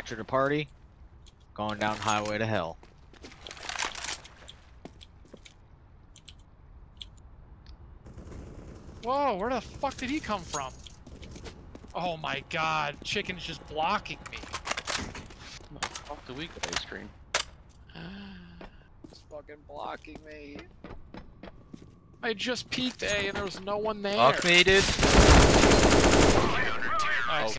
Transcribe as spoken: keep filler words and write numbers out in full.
Capture the party. Going down highway to hell. Whoa, where the fuck did he come from? Oh my god, chicken's just blocking me. Off the week ice cream. It's fucking blocking me. I just peeked A and there was no one there. Off me, dude. Nice.